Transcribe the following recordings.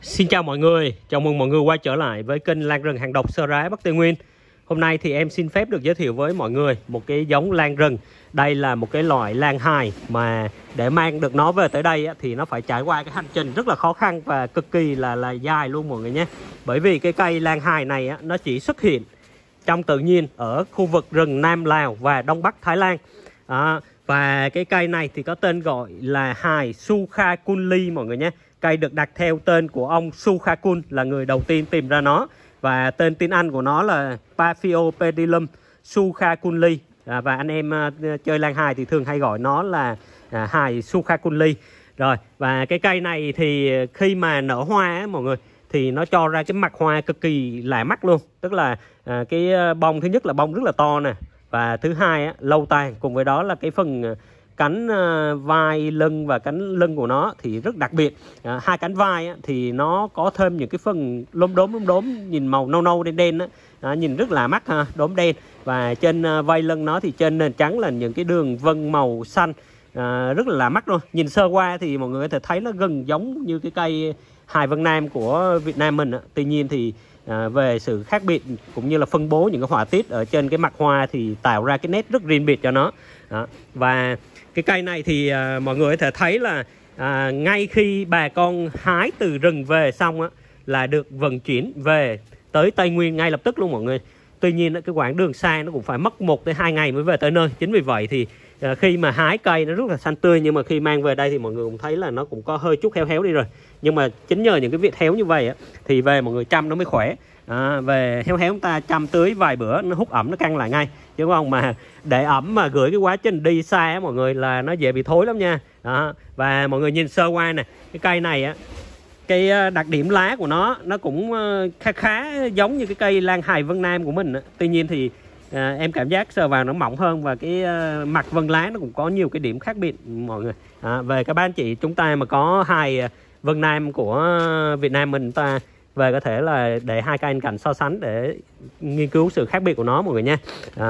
Xin chào mọi người, chào mừng mọi người quay trở lại với kênh lan rừng hàng độc Sơ Rái Bắc Tây Nguyên. Hôm nay thì em xin phép được giới thiệu với mọi người một cái giống lan rừng. Đây là một cái loại lan hài mà để mang được nó về tới đây thì nó phải trải qua cái hành trình rất là khó khăn và cực kỳ là dài luôn mọi người nhé. Bởi vì cái cây lan hài này nó chỉ xuất hiện trong tự nhiên ở khu vực rừng Nam Lào và Đông Bắc Thái Lan. Và cái cây này thì có tên gọi là hài Sukhakunli mọi người nhé. Cây được đặt theo tên của ông Sukhakun là người đầu tiên tìm ra nó. Và tên tiếng Anh của nó là Paphiopedilum Sukhakunli. Và anh em chơi lan hài thì thường hay gọi nó là hài Sukhakunli. Rồi, và cái cây này thì khi mà nở hoa mọi người thì nó cho ra cái mặt hoa cực kỳ lạ mắt luôn. Tức là cái bông thứ nhất là bông rất là to nè. Và thứ hai lâu tàn, cùng với đó là cái phần cánh vai lưng và cánh lưng của nó thì rất đặc biệt. Hai cánh vai thì nó có thêm những cái phần lốm đốm nhìn màu nâu nâu đen đen nhìn rất là mắt đốm đen. Và trên vai lưng nó thì trên nền trắng là những cái đường vân màu xanh rất là lạ mắt luôn. Nhìn sơ qua thì mọi người có thể thấy nó gần giống như cái cây hài Vân Nam của Việt Nam mình. Tuy nhiên thì về sự khác biệt cũng như là phân bố những cái họa tiết ở trên cái mặt hoa thì tạo ra cái nét rất riêng biệt cho nó. Và cái cây này thì mọi người có thể thấy là ngay khi bà con hái từ rừng về xong là được vận chuyển về tới Tây Nguyên ngay lập tức luôn mọi người. Tuy nhiên cái quãng đường xa nó cũng phải mất 1 tới 2 ngày mới về tới nơi. Chính vì vậy thì khi mà hái cây nó rất là xanh tươi, nhưng mà khi mang về đây thì mọi người cũng thấy là nó cũng có hơi chút héo héo đi rồi. Nhưng mà chính nhờ những cái việc héo như vậy thì về mọi người chăm nó mới khỏe. Về héo héo chúng ta chăm tưới vài bữa nó hút ẩm nó căng lại ngay, chứ không mà để ẩm mà gửi cái quá trình đi xa mọi người là nó dễ bị thối lắm nha. Và mọi người nhìn sơ qua nè, cái cây này cái đặc điểm lá của nó cũng khá giống như cái cây lan hài Vân Nam của mình. Tuy nhiên thì em cảm giác sờ vào nó mỏng hơn, và cái mặt vân lá nó cũng có nhiều cái điểm khác biệt mọi người. Về các bạn chị chúng ta mà có hài Vân Nam của Việt Nam mình ta về có thể là để hai cây cạnh so sánh để nghiên cứu sự khác biệt của nó mọi người nha.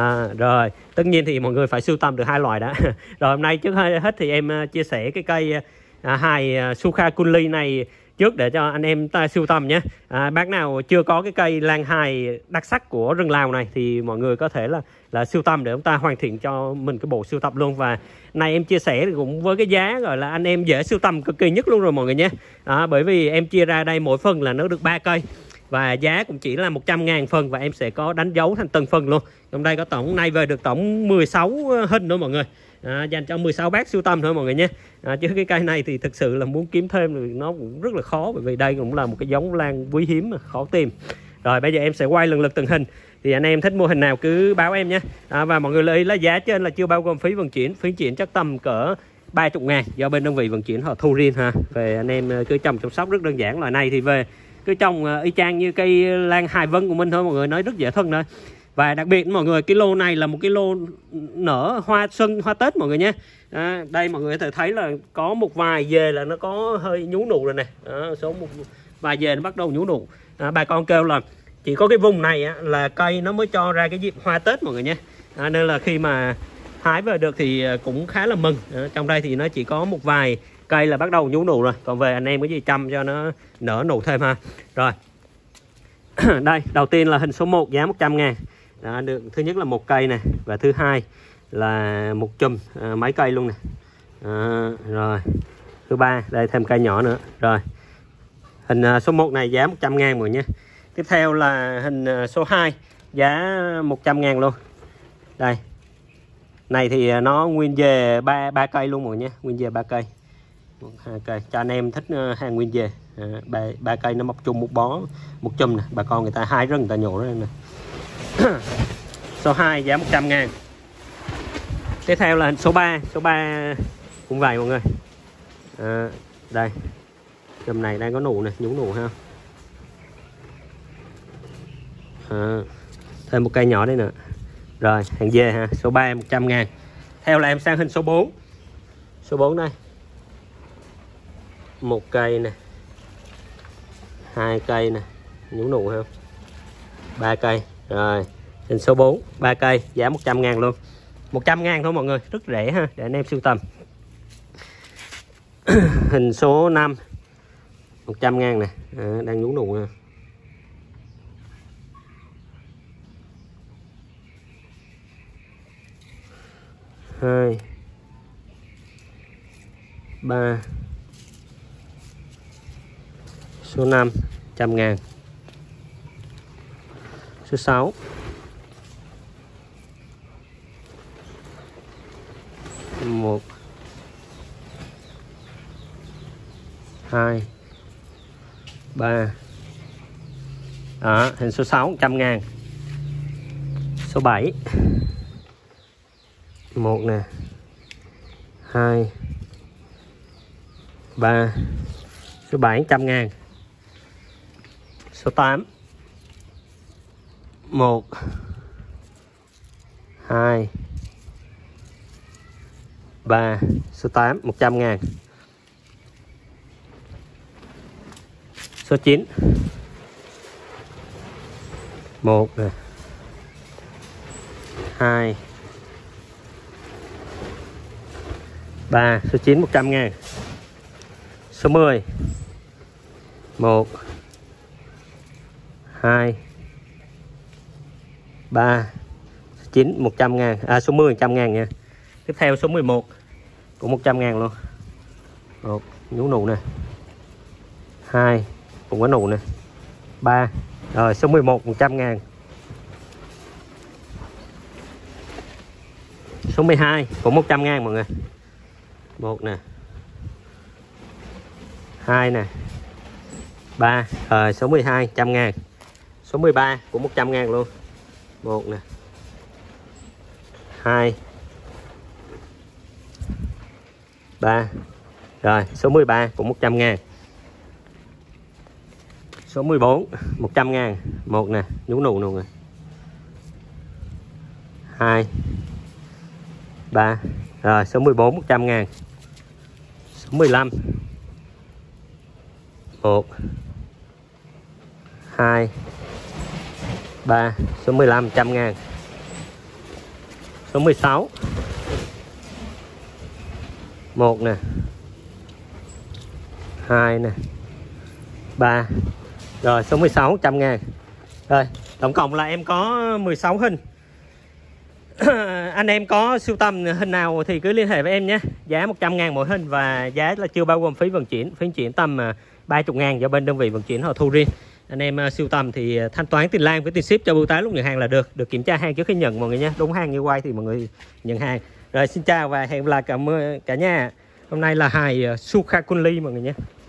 Rồi tất nhiên thì mọi người phải sưu tầm được hai loại đã. Rồi hôm nay trước hết thì em chia sẻ cái cây hài Sukhakunli này trước để cho anh em ta sưu tầm nhé. Bác nào chưa có cái cây lan hài đặc sắc của rừng Lào này thì mọi người có thể là sưu tầm để chúng ta hoàn thiện cho mình cái bộ sưu tập luôn. Và này em chia sẻ thì cũng với cái giá gọi là anh em dễ sưu tầm cực kỳ nhất luôn rồi mọi người nhé. Bởi vì em chia ra đây mỗi phần là nó được 3 cây và giá cũng chỉ là 100.000 phần, và em sẽ có đánh dấu thành từng phần luôn. Trong đây có tổng nay về được tổng 16 hình nữa mọi người. Dành cho 16 bác sưu tầm thôi mọi người nhé. Chứ cái cây này thì thực sự là muốn kiếm thêm thì nó cũng rất là khó, bởi vì đây cũng là một cái giống lan quý hiếm mà khó tìm. Rồi bây giờ em sẽ quay lần lượt từng hình, thì anh em thích mua hình nào cứ báo em nhé. Và mọi người lưu ý là giá trên là chưa bao gồm phí vận chuyển. Phí chuyển chắc tầm cỡ 30.000 do bên đơn vị vận chuyển họ thu riêng ha. Về anh em cứ trồng chăm sóc rất đơn giản. Loại này thì về cứ trồng y chang như cây lan hài Vân của mình thôi mọi người, nói rất dễ thân thôi. Và đặc biệt mọi người, cái lô này là một cái lô nở hoa xuân, hoa Tết mọi người nhé. Đây mọi người có thể thấy là có một vài về là nó có hơi nhú nụ rồi nè. Số một vài về nó bắt đầu nhú nụ. Bà con kêu là chỉ có cái vùng này là cây nó mới cho ra cái dịp hoa Tết mọi người nhé. Nên là khi mà hái về được thì cũng khá là mừng. Trong đây thì nó chỉ có một vài cây là bắt đầu nhú nụ rồi. Còn về anh em có gì chăm cho nó nở nụ thêm ha. Rồi đây, đầu tiên là hình số 1 giá 100.000. Được, thứ nhất là một cây này, và thứ hai là một chùm mấy cây luôn nè. Rồi thứ ba đây thêm cây nhỏ nữa. Rồi hình số 1 này giá 100.000 mọi người nhé. Tiếp theo là hình số 2 giá 100.000 luôn. Đây này thì nó nguyên về ba cây luôn mọi người nhé, nguyên về 3 cây, 2 cây cho anh em thích hàng nguyên về. Ba cây nó mọc chung một bó, một chùm nè, bà con người ta hái rừng người ta nhổ ra nè. Số 2 giá 100.000. Tiếp theo là số 3. Số 3 cũng vậy mọi người. Đây chùm này đang có nụ nè, nhú nụ ha. Thêm một cây nhỏ đây nữa. Rồi hàng dê ha. Số 3 100.000. Theo là em sang hình số 4. Số 4 đây, một cây nè, 2 cây nè, nhú nụ ha, 3 cây. Rồi hình số 4 3 cây giá 100.000 luôn. 100.000 thôi mọi người, rất rẻ ha, để anh em sưu tầm. Hình số 5 100.000 nè, đang nhúng nụ nè. 2 3 số 5 100.000. Số 6 1 2 3. Đó, hình số 6 100.000. Số 7 1 nè, 2 3. Số 7 100.000. Số 8 1 2 3. Số 8 100.000. Số 9 1 nè, 2 3. Số 9 100.000. Số 10 1 2 3. Số 9 100.000. Số 10 100.000 nha. Tiếp theo số 11 cũng 100.000 luôn. 1 nhú nụ nè, 2 cũng có nụ nè, 3. Rồi số 11 100.000. Số 12 cũng 100.000 mọi người. 1 nè, 2 nè, 3. Rồi số 12 100.000. Số 13 cũng 100.000 luôn. 1 nè, 2 3. Rồi số 13 cũng 100.000. Số 14 100.000. 1 nè, nhú nụ nụ nè, 2 3. Rồi số 14 100.000. Số 15 1 2 3. Số 15 100.000. Số 16 1 nè, 2 nè, 3. Rồi số 16 100.000. Rồi tổng cộng là em có 16 hình. Anh em có sưu tầm hình nào thì cứ liên hệ với em nhé. Giá 100.000 mỗi hình và giá là chưa bao gồm phí vận chuyển. Phí vận chuyển tầm 30.000 do bên đơn vị vận chuyển họ thu riêng. Anh em sưu tầm thì thanh toán tiền Lan với tiền ship cho bưu tá lúc nhận hàng là được. Được kiểm tra hàng trước khi nhận mọi người nhé. Đúng hàng như quay thì mọi người nhận hàng. Rồi xin chào và hẹn gặp lại cả nhà. Hôm nay là hài Sukha Kunli mọi người nhé.